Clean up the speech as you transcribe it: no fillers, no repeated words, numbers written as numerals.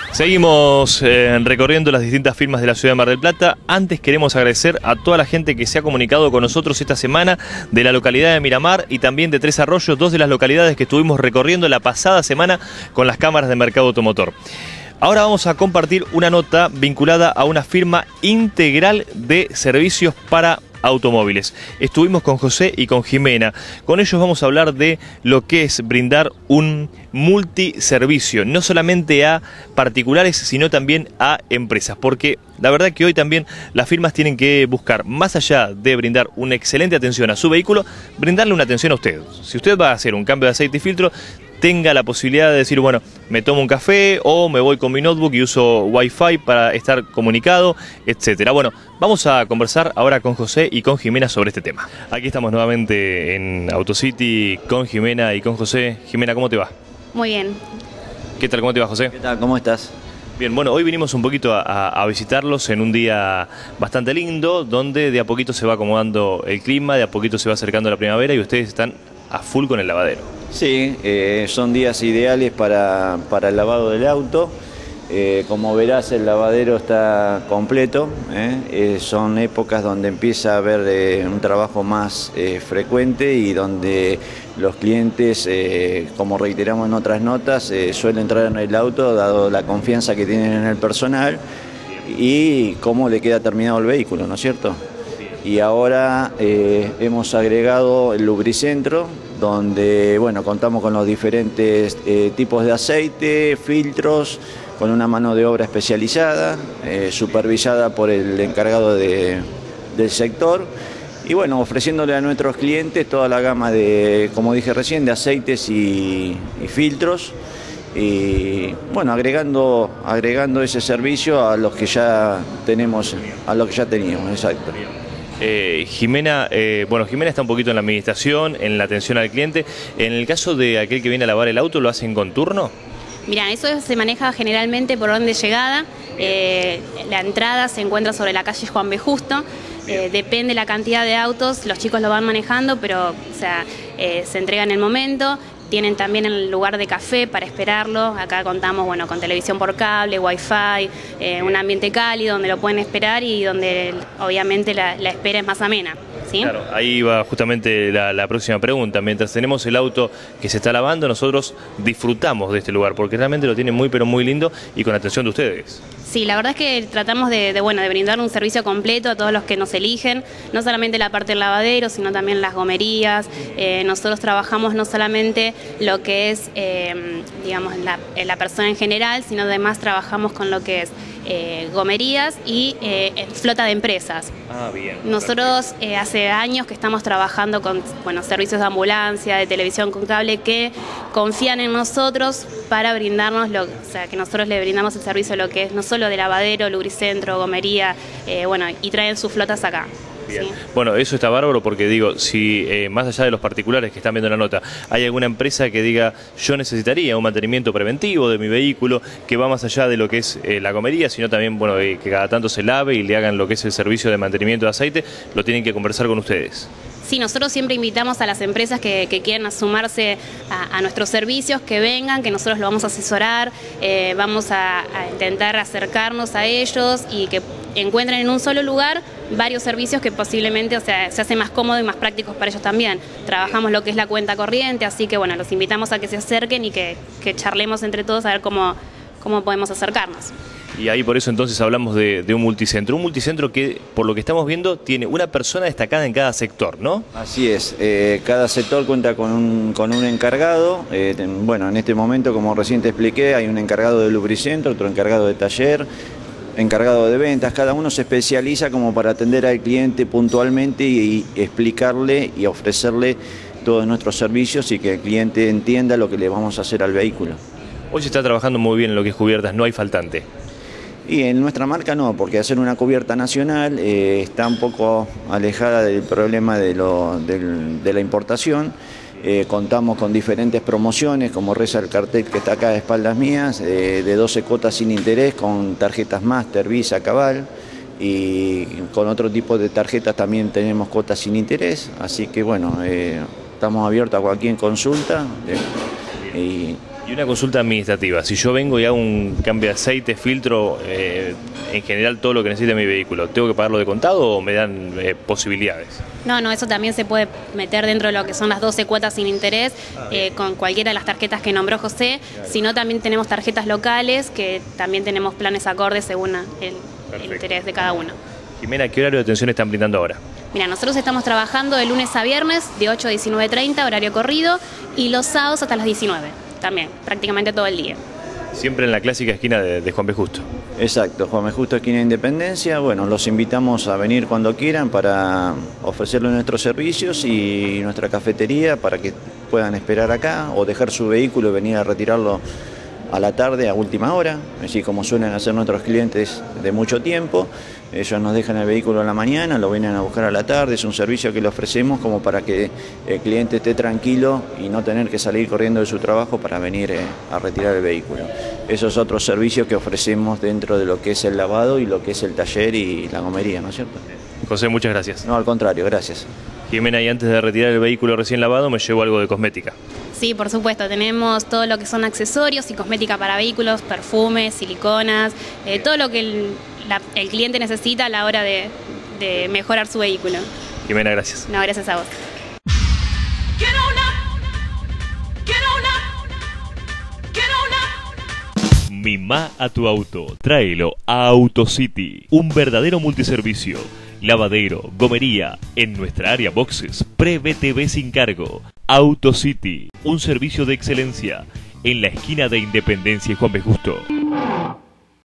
Seguimos recorriendo las distintas firmas de la ciudad de Mar del Plata. Antes queremos agradecer a toda la gente que se ha comunicado con nosotros esta semana de la localidad de Miramar y también de Tres Arroyos, dos de las localidades que estuvimos recorriendo la pasada semana con las cámaras de mercado automotor. Ahora vamos a compartir una nota vinculada a una firma integral de servicios para automóviles. Estuvimos con José y con Jimena. Con ellos vamos a hablar de lo que es brindar un multiservicio, no solamente a particulares, sino también a empresas, porque la verdad que hoy también las firmas tienen que buscar, más allá de brindar una excelente atención a su vehículo, brindarle una atención a usted. Si usted va a hacer un cambio de aceite y filtro, tenga la posibilidad de decir, bueno, me tomo un café o me voy con mi notebook y uso Wi-Fi para estar comunicado, etcétera. Bueno, vamos a conversar ahora con José y con Jimena sobre este tema. Aquí estamos nuevamente en Autocity con Jimena y con José. Jimena, ¿cómo te va? Muy bien. ¿Qué tal? ¿Cómo te va, José? ¿Qué tal? ¿Cómo estás? Bien, bueno, hoy vinimos un poquito a visitarlos en un día bastante lindo, donde de a poquito se va acomodando el clima, de a poquito se va acercando la primavera y ustedes están a full con el lavadero. Sí, son días ideales para el lavado del auto. Como verás, el lavadero está completo. Son épocas donde empieza a haber un trabajo más frecuente y donde los clientes, como reiteramos en otras notas, suelen entrar en el auto dado la confianza que tienen en el personal y cómo le queda terminado el vehículo, ¿no es cierto? Y ahora hemos agregado el lubricentro, donde bueno, contamos con los diferentes tipos de aceite, filtros, con una mano de obra especializada, supervisada por el encargado del sector, y bueno, ofreciéndole a nuestros clientes toda la gama de, como dije recién, de aceites y filtros, y bueno, agregando ese servicio a los que ya tenemos, a los que ya teníamos, exacto. Jimena, Jimena está un poquito en la administración, en la atención al cliente. En el caso de aquel que viene a lavar el auto, ¿lo hacen con turno? Mirá, eso se maneja generalmente por orden de llegada. La entrada se encuentra sobre la calle Juan B. Justo. Depende la cantidad de autos, los chicos lo van manejando, pero o sea, se entrega en el momento. Tienen también el lugar de café para esperarlo. Acá contamos bueno, con televisión por cable, wifi, un ambiente cálido donde lo pueden esperar y donde obviamente la espera es más amena. ¿Sí? Claro, ahí va justamente la próxima pregunta. Mientras tenemos el auto que se está lavando, nosotros disfrutamos de este lugar porque realmente lo tienen muy pero muy lindo y con atención de ustedes. Sí, la verdad es que tratamos de brindar un servicio completo a todos los que nos eligen, no solamente la parte del lavadero, sino también las gomerías. Nosotros trabajamos no solamente lo que es, digamos, la persona en general, sino además trabajamos con lo que es gomerías y flota de empresas. Ah, bien. Nosotros hace años que estamos trabajando con servicios de ambulancia, de televisión con cable, que confían en nosotros para brindarnos, o sea, que nosotros le brindamos el servicio lo que es no solo de lavadero, lubricentro, gomería, y traen sus flotas acá. Bien. ¿Sí? Bueno, eso está bárbaro porque digo, si más allá de los particulares que están viendo la nota, hay alguna empresa que diga yo necesitaría un mantenimiento preventivo de mi vehículo que va más allá de lo que es la gomería, sino también bueno, que cada tanto se lave y le hagan lo que es el servicio de mantenimiento de aceite, lo tienen que conversar con ustedes. Sí, nosotros siempre invitamos a las empresas que quieran sumarse a nuestros servicios, que vengan, que nosotros lo vamos a asesorar, vamos a intentar acercarnos a ellos y que encuentren en un solo lugar varios servicios que posiblemente, o sea, se hace más cómodo y más prácticos para ellos también. Trabajamos lo que es la cuenta corriente, así que bueno, los invitamos a que se acerquen y que charlemos entre todos a ver cómo podemos acercarnos. Y ahí por eso entonces hablamos de un multicentro que por lo que estamos viendo tiene una persona destacada en cada sector, ¿no? Así es, cada sector cuenta con un encargado. Bueno, en este momento, como recién te expliqué, hay un encargado de lubricentro, otro encargado de taller, encargado de ventas. Cada uno se especializa como para atender al cliente puntualmente y explicarle y ofrecerle todos nuestros servicios y que el cliente entienda lo que le vamos a hacer al vehículo. Hoy se está trabajando muy bien en lo que es cubiertas, no hay faltante. Y en nuestra marca no, porque hacer una cubierta nacional está un poco alejada del problema de la importación. Contamos con diferentes promociones, como reza el cartel que está acá de espaldas mías, de 12 cuotas sin interés con tarjetas Master, Visa, Cabal, y con otro tipo de tarjetas también tenemos cuotas sin interés, así que bueno, estamos abiertos a cualquier consulta. Y una consulta administrativa, si yo vengo y hago un cambio de aceite, filtro, en general todo lo que necesite mi vehículo, ¿tengo que pagarlo de contado o me dan posibilidades? No, eso también se puede meter dentro de lo que son las 12 cuotas sin interés, con cualquiera de las tarjetas que nombró José, sino también tenemos tarjetas locales, que también tenemos planes acordes según el interés de cada uno. Jimena, ¿qué horario de atención están brindando ahora? Mira, nosotros estamos trabajando de lunes a viernes, de 8 a 19:30, horario corrido, y los sábados hasta las 19, también, prácticamente todo el día. Siempre en la clásica esquina de Juan B. Justo. Exacto, Juan B. Justo, esquina Independencia. Bueno, los invitamos a venir cuando quieran para ofrecerles nuestros servicios y nuestra cafetería para que puedan esperar acá o dejar su vehículo y venir a retirarlo a la tarde, a última hora, así como suelen hacer nuestros clientes de mucho tiempo. Ellos nos dejan el vehículo en la mañana, lo vienen a buscar a la tarde. Es un servicio que le ofrecemos como para que el cliente esté tranquilo y no tener que salir corriendo de su trabajo para venir a retirar el vehículo. Esos otros servicios que ofrecemos dentro de lo que es el lavado y lo que es el taller y la gomería, ¿no es cierto? José, muchas gracias. No, al contrario, gracias. Jimena, y antes de retirar el vehículo recién lavado, me llevo algo de cosmética. Sí, por supuesto, tenemos todo lo que son accesorios y cosmética para vehículos, perfumes, siliconas, todo lo que el cliente necesita a la hora de mejorar su vehículo. Jimena, gracias. No, gracias a vos. Mimá a tu auto, tráelo a AutoCity, un verdadero multiservicio. Lavadero, gomería, en nuestra área boxes, pre-BTV sin cargo. AutoCity, un servicio de excelencia, en la esquina de Independencia y Juan B. Justo.